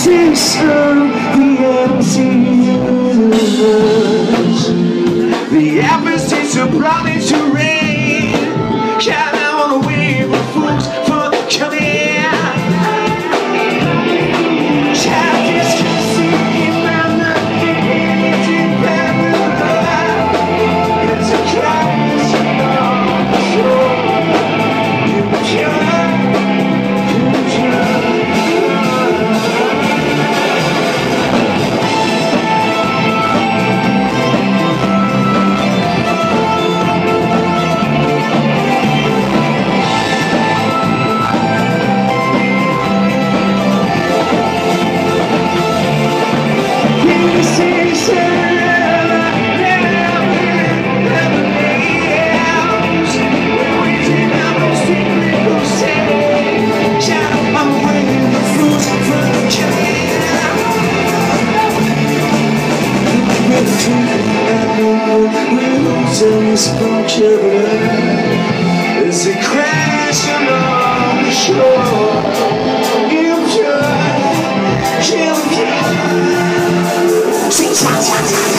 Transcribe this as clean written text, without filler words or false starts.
Pieces of the empty universe. The atmosphere surrounding to rain. Can I wanna wave the fools for the coming? This bunch of love is a crashing on the shore. You pure,